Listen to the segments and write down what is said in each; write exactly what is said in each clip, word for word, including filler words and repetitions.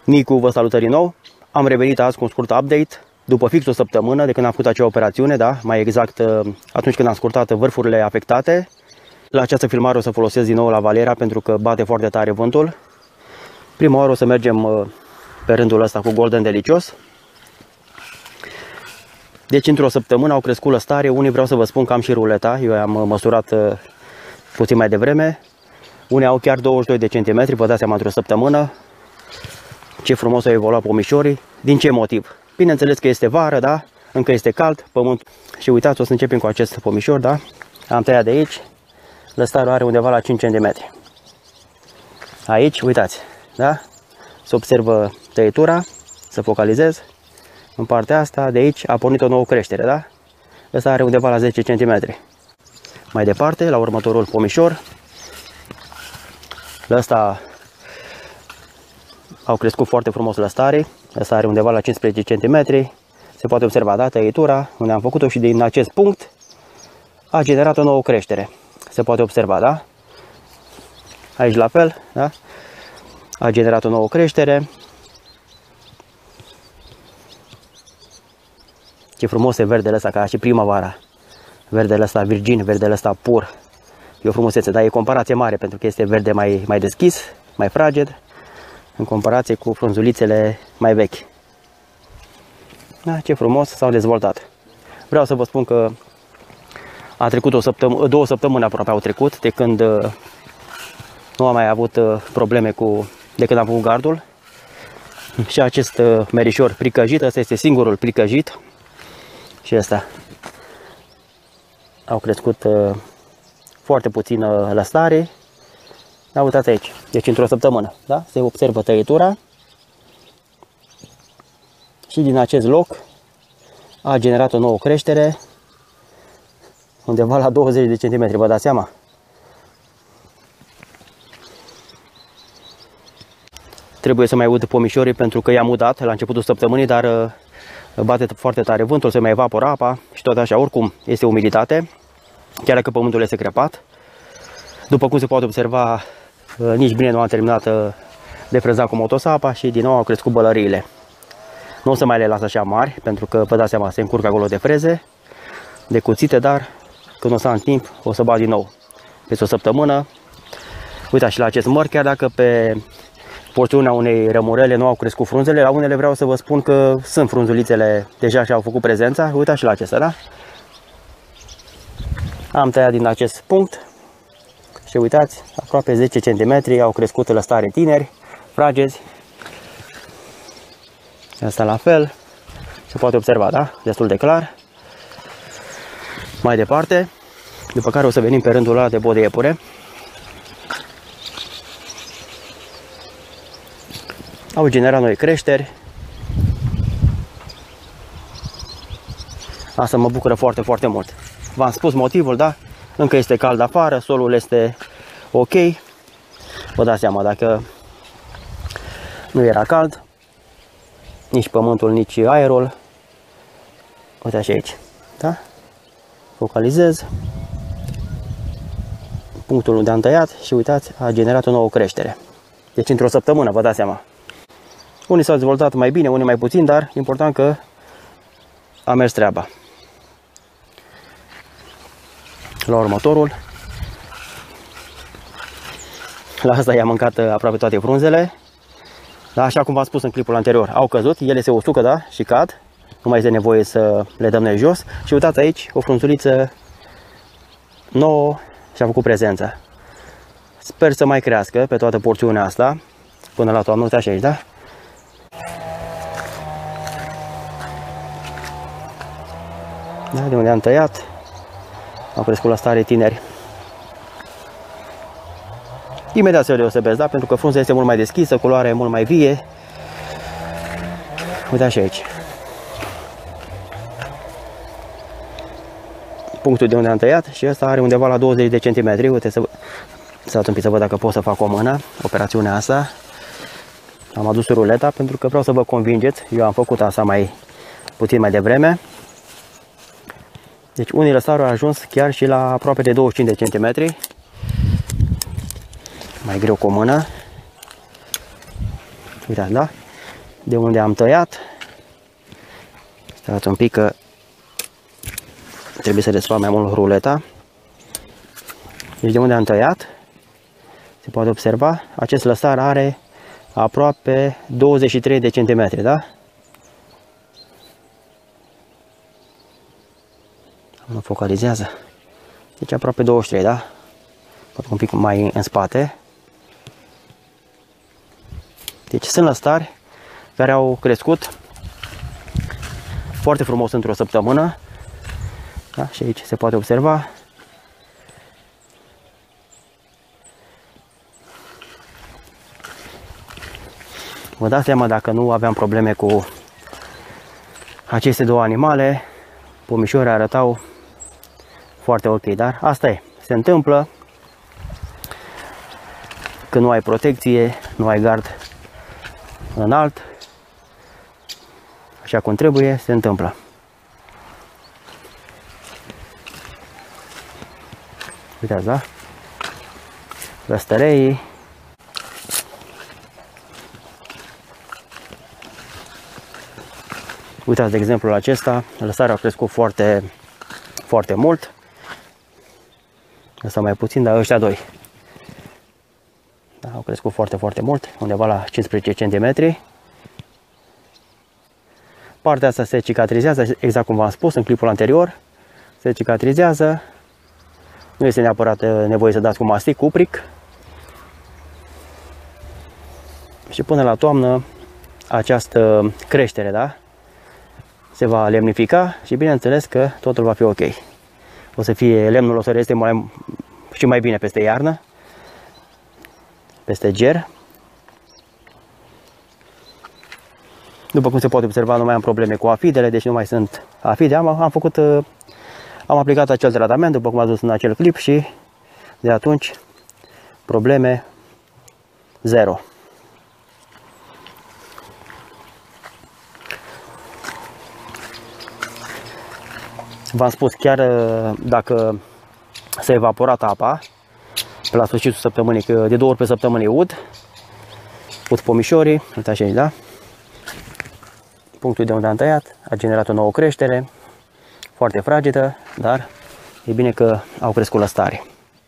Nicu vă salută din nou. Am revenit azi cu un scurt update după fix o săptămână de când am făcut acea operațiune, da? Mai exact atunci când am scurtat vârfurile afectate. La această filmare o să folosesc din nou la Valera pentru că bate foarte tare vântul. Prima oară o să mergem pe rândul ăsta cu Golden Delicios. Deci într-o săptămână au crescut lăstare. Unii vreau să vă spun că am și ruleta. Eu am măsurat puțin mai devreme. Unii au chiar douăzeci și doi de centimetri, vă dați seama, într-o săptămână. Ce frumos au evoluat pomișorii. Din ce motiv? Bineînțeles că este vară, da? Încă este cald, pământ. Și uitați, o să începem cu acest pomișor, da? Am tăiat de aici. Lăstarul are undeva la cinci centimetri. Aici, uitați, da? Se observă tăietura, să focalizez. În partea asta, de aici, a pornit o nouă creștere, da? Ăsta are undeva la zece centimetri. Mai departe, la următorul pomișor. La ăsta au crescut foarte frumos lăstarii. Ăsta are undeva la cincisprezece centimetri. Se poate observa, da, tăietura, unde am făcut-o și din acest punct a generat o nouă creștere. Se poate observa, da? Aici la fel, da? A generat o nouă creștere. Ce frumos e verdele ăsta, ca și primăvara. Verdele ăsta virgin, verdele ăsta pur. E o frumusețe, dar e comparație mare pentru că este verde mai, mai deschis, mai fraged, în comparație cu frunzulițele mai vechi. Da, ce frumos s-au dezvoltat. Vreau să vă spun că a trecut o săptămână, două săptămâni aproape au trecut de când nu am mai avut probleme cu, de când am făcut gardul. Și acest merișor pricăjit, ăsta este singurul pricăjit. Și ăsta au crescut foarte puțină lăstare. Da, uitați aici, deci într-o săptămână, da? Se observă tăietura. Și din acest loc a generat o nouă creștere undeva la douăzeci de centimetri, vă dați seama? Trebuie să mai ud pomișorii pentru că i-am udat la începutul săptămânii, dar bate foarte tare vântul, se mai evaporă apa și tot așa. Oricum este umiditate, chiar dacă pământul este crepat. După cum se poate observa, nici bine nu am terminat de frezat cu motosapa și din nou au crescut bălăriile. Nu o să mai le las așa mari, pentru că, vă dați seama, se încurcă acolo de freze, de cuțite, dar când o să am timp, o să bat din nou. Peste o săptămână. Uitați și la acest măr, chiar dacă pe porțiunea unei rămurele nu au crescut frunzele, la unele vreau să vă spun că sunt frunzulițele deja și au făcut prezența. Uitați și la acesta, da? Am tăiat din acest punct și uitați, aproape zece centimetri au crescut lăstare tineri, fragezi. Asta la fel, se poate observa, da? Destul de clar. Mai departe, după care o să venim pe rândul ăla de bot de iepure. Au generat noi creșteri. Asta mă bucură foarte, foarte mult. V-am spus motivul, da? Încă este cald afară, solul este ok. Vă dați seama, dacă nu era cald, nici pământul, nici aerul. Uite și aici, da? Focalizez punctul unde am tăiat și uitați, a generat o nouă creștere. Deci într-o săptămână, vă dați seama. Unii s-au dezvoltat mai bine, unii mai puțin, dar important că a mers treaba. La următorul. La asta i-am mâncat aproape toate frunzele. Da, așa cum v-am spus în clipul anterior, au căzut, ele se usucă, da, și cad. Nu mai este nevoie să le dăm noi jos. Și uitați aici, o frunzuliță nouă și-a făcut prezența. Sper să mai crească pe toată porțiunea asta, până la toamnă, uitați aici, da? Da, de unde am tăiat, au crescut la stare tineri. Imediat se deosebesc, da? Pentru că frunza este mult mai deschisă, culoarea e mult mai vie. Uitați și aici. Punctul de unde am tăiat și ăsta are undeva la douăzeci de centimetri. Uite, să să un pic să văd dacă pot să fac o mână operațiunea asta. Am adus ruleta pentru că vreau să vă convingeți. Eu am făcut asta mai puțin mai devreme. Deci unii lăsari au ajuns chiar și la aproape de douăzeci și cinci de centimetri. Mai greu cu o mână. Uitați, da? de unde am tăiat. Stați un pic că trebuie să desfac mai mult ruleta. Deci de unde am tăiat, se poate observa, acest lăsar are aproape douăzeci și trei de centimetri, da? Nu focalizează. Deci aproape douăzeci și trei, da? Poate un pic mai în spate. Deci sunt lăstari care au crescut foarte frumos într-o săptămână. Da? Și aici se poate observa. Vă dați seama, dacă nu aveam probleme cu aceste două animale, pomișorii arătau foarte ok, dar asta e, se întâmplă când nu ai protecție, nu ai gard înalt, așa cum trebuie, se întâmplă. Uitați, da? Lăstăreii. Uitați, de exemplu, acesta, lăsarea a crescut foarte, foarte mult. Asta mai puțin, dar ăștia doi. Da, au crescut foarte, foarte mult, undeva la cincisprezece centimetri. Partea asta se cicatrizează, exact cum v-am spus în clipul anterior. Se cicatrizează. Nu este neapărat nevoie să dați cu mastic, cupric. Și până la toamnă, această creștere, da, se va lemnifica și bineînțeles că totul va fi ok. O să fie, lemnul o să reste mai, și mai bine peste iarnă, peste ger. După cum se poate observa, nu mai am probleme cu afidele, deci nu mai sunt afide. Am, am făcut, am aplicat acel tratament, după cum ați văzut în acel clip, și de atunci probleme zero. V-am spus, chiar dacă s-a evaporat apa pe la sfârșitul săptămânii, că de două ori pe săptămână ud, ud pomișorii, uitați aici, da? Punctul de unde am tăiat a generat o nouă creștere, foarte fragedă, dar e bine că au crescut lăstare.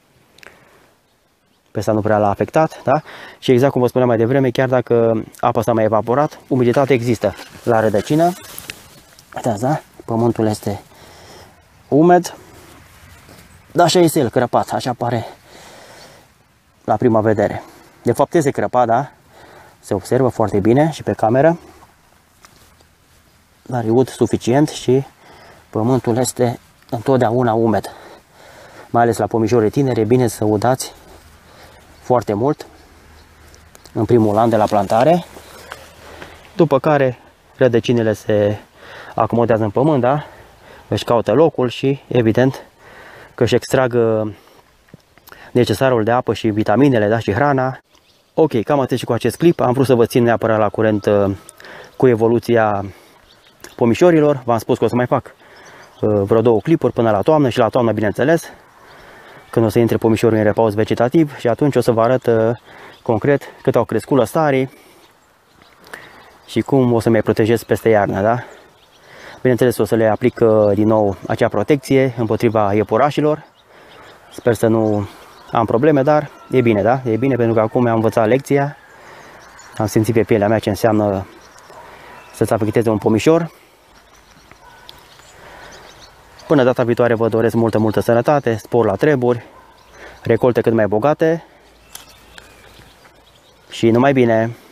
Pe asta nu prea l-a afectat, da? Și exact cum vă spuneam mai devreme, chiar dacă apa s-a mai evaporat, umiditatea există la rădăcină. Uitați, da? Pământul este umed, dar așa este el, crăpat, așa pare la prima vedere. De fapt este crăpat, da? Se observă foarte bine și pe cameră, dar e ud suficient și pământul este întotdeauna umed. Mai ales la pomișoare tinere, e bine să udați foarte mult în primul an de la plantare, după care rădăcinile se acomodează în pământ, da? Își caută locul și evident că își extrag necesarul de apă și vitaminele, da? Și hrana. Ok, cam atât și cu acest clip. Am vrut să vă țin neapărat la curent cu evoluția pomișorilor. V-am spus că o să mai fac vreo două clipuri până la toamnă și la toamnă, bineînțeles, când o să intre pomișorul în repaus vegetativ, și atunci o să vă arăt concret cât au crescut lăstarii și cum o să mai protejez peste iarnă, da? Bineînțeles, o să le aplic din nou acea protecție împotriva iepurașilor. Sper să nu am probleme, dar e bine, da? E bine pentru că acum am învățat lecția. Am simțit pe pielea mea ce înseamnă să-ți afecteze un pomișor. Până data viitoare vă doresc multă, multă sănătate, spor la treburi, recolte cât mai bogate și numai bine!